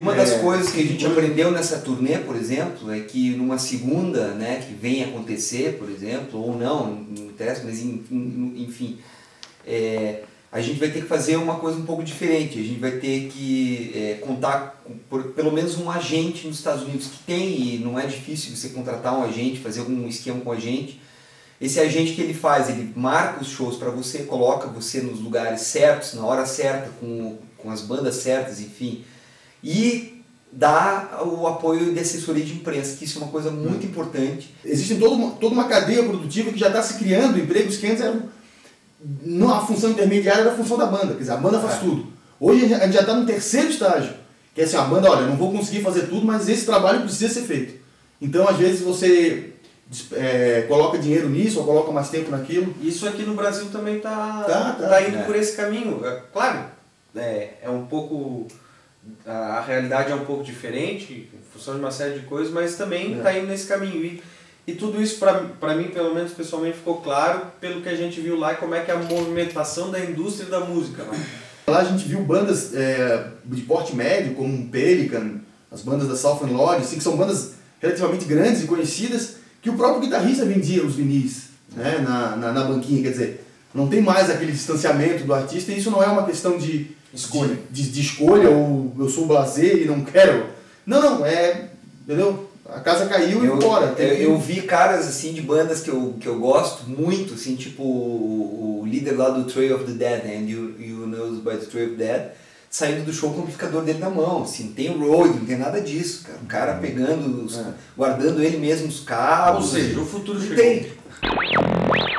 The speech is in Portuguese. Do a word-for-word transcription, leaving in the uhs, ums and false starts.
Uma das é, coisas que a gente aprendeu nessa turnê, por exemplo, é que numa segunda, né, que vem acontecer, por exemplo, ou não, não interessa, mas enfim, é, a gente vai ter que fazer uma coisa um pouco diferente. A gente vai ter que é, contar com por, pelo menos um agente nos Estados Unidos que tem, e não é difícil você contratar um agente, fazer algum esquema com a gente. Esse agente que ele faz, ele marca os shows para você, coloca você nos lugares certos, na hora certa, com, com as bandas certas, enfim. E dá o apoio de assessoria de imprensa, que isso é uma coisa muito importante. Existe toda uma, toda uma cadeia produtiva que já está se criando, empregos que antes eram... Não, a função intermediária era a função da banda, quer dizer, a banda faz é. tudo. Hoje a gente já está no terceiro estágio, que é assim, a banda, olha, eu não vou conseguir fazer tudo, mas esse trabalho precisa ser feito. Então, às vezes, você é, coloca dinheiro nisso, ou coloca mais tempo naquilo. Isso aqui no Brasil também está tá, tá, tá indo é. por esse caminho. É, claro, é, é um pouco... A realidade é um pouco diferente, em função de uma série de coisas, mas também está é. indo nesse caminho. E, e tudo isso, para mim, pelo menos pessoalmente, ficou claro pelo que a gente viu lá, como é que é a movimentação da indústria da música. Lá, lá a gente viu bandas é, de porte médio, como um Pelican, as bandas da Southern Lodge, assim, que são bandas relativamente grandes e conhecidas, que o próprio guitarrista vendia os vinis, né, na, na, na banquinha. Quer dizer, não tem mais aquele distanciamento do artista, e isso não é uma questão de... Escolha. De, de, de escolha, ou eu sou blasé e não quero. Não, não, é. Entendeu? A casa caiu eu, e bora. Eu, eu vi caras assim de bandas que eu, que eu gosto muito, assim, tipo o, o líder lá do Trail of the Dead, né? You, you Know by the Trail of the Dead, saindo do show com o amplificador dele na mão. Assim, não tem road, não tem nada disso, cara. O cara pegando, os, é. guardando ele mesmo os cabos. Ou seja, o futuro não chegou. Tem.